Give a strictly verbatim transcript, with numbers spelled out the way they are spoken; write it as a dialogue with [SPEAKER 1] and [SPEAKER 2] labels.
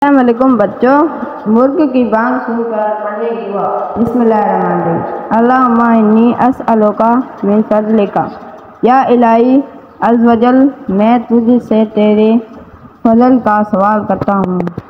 [SPEAKER 1] अस्सलाम वालेकुम बच्चों, मुर्ग की बांग सुनकर पढ़ने की दुआ। बिस्मिल्लाहिर्रहमानिर्रहीम। अल्लाहुम्मा इन्नी अस्अलुका मिन फज़लिका, या इलाही अज़्ज़ वजल, मैं तुझसे तेरे फजल का सवाल करता हूँ।